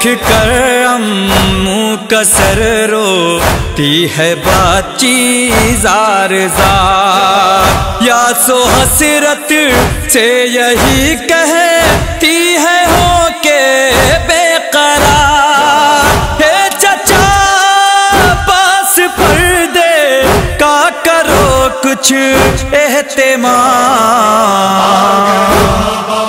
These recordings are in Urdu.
دیکھ کر امّوں کا سر روتی ہے بچی زار زار، یا سو حسرت سے یہی کہتی ہے ہو کے بے قرار، ہے چچا پاس پردے کا کرو کچھ اہتمام۔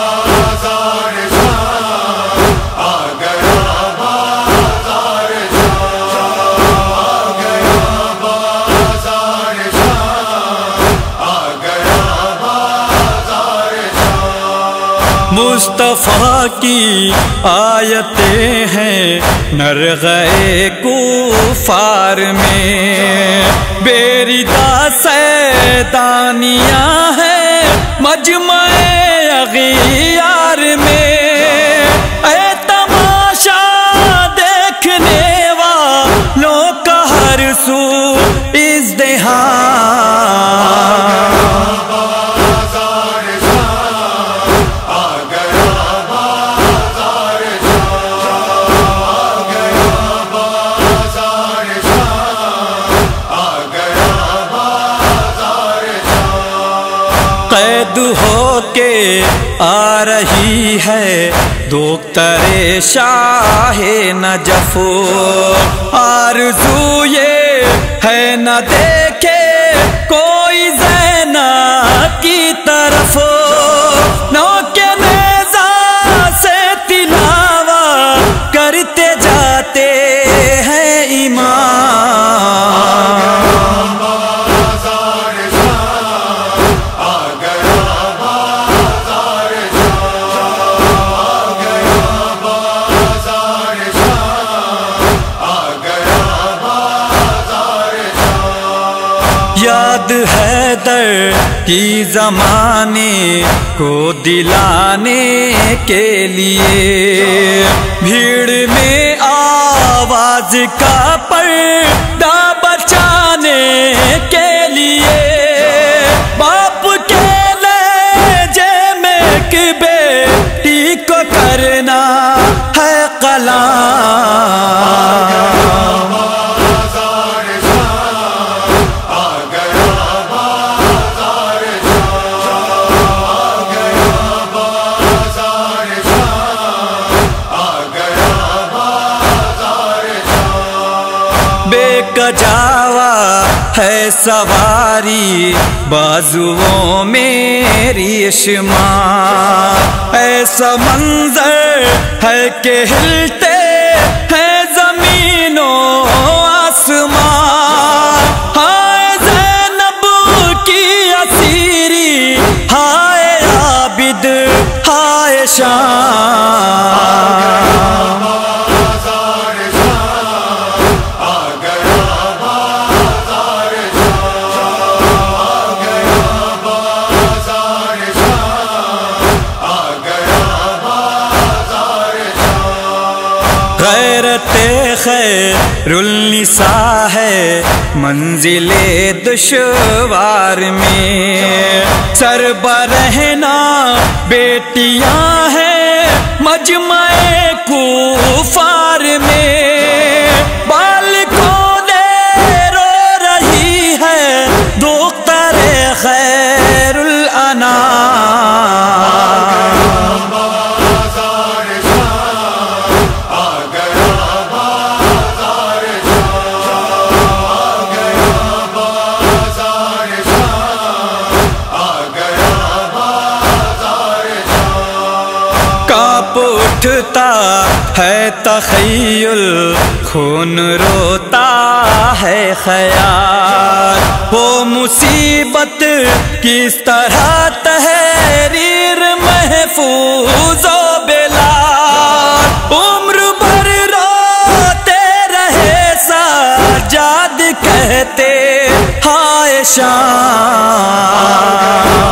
مصطفیٰ کی آیتیں ہیں نرغے کفار میں، بیریدہ سیدانیاں ہیں مجمع اغیار میں، اے تماشا دیکھنے والوں کا ہر سو ازدحام۔ قید ہو کے آ رہی ہے دختر شاہ نجف، آرزو یہ ہے نہ دیکھے کوئی زینب کی طرف، نوک نیزہ سے تلاوت کرتے جاتے ہیں امام۔ یاد حیدر کی زمانے کو دلانے کے لیے، بھیڑ میں آواز کا پردہ بچانے کے لیے، باپ کے لہجے میں ایک بیٹی کو کرنا ہے کلام۔ بے کجاوا ہے سواری بازوؤں میری شمار، ایسا منظر ہے کہ ہلتے ہیں زمین و آسمان، ہائے زینب کی اسیری، ہائے عابد، ہائے شام۔ غیرت خیر النساء ہے منزل دشوار میں، سر برہنہ بیٹیاں ہیں مجمع کفار میں، بال کو دے رو رہی ہے دختر خیر الانام۔ اٹھتا ہے تخیل، خون روتا ہے خیال، وہ مصیبت کس طرح تحریر محفوظ و بلال، عمر بھر روتے رہے سجاد کہتے ہائے شام۔